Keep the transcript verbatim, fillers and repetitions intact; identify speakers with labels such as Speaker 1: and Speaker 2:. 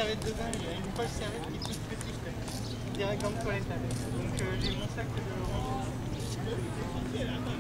Speaker 1: serviette de bain, il y a une poche serviette qui est toute petite, direct dans le toilette avec. Donc euh, j'ai mon sac de